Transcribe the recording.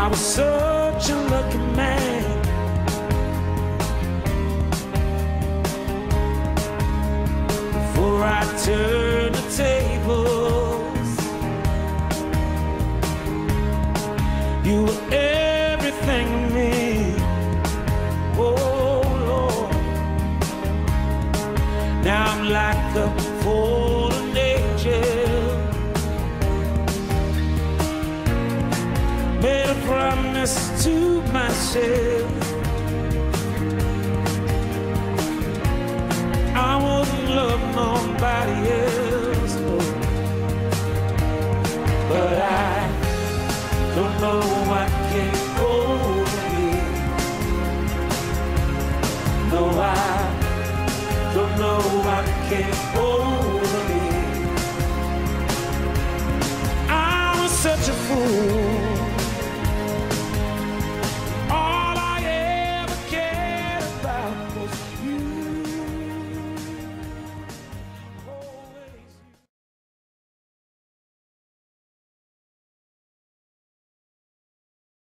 I was such a lucky man. Before I turned the tables, you were everything to me. Oh Lord, now I'm like a fallen angel, made a promise to myself. I wouldn't love nobody else, no. But I don't know what came over me. No, I don't know what came over me. I was such a fool.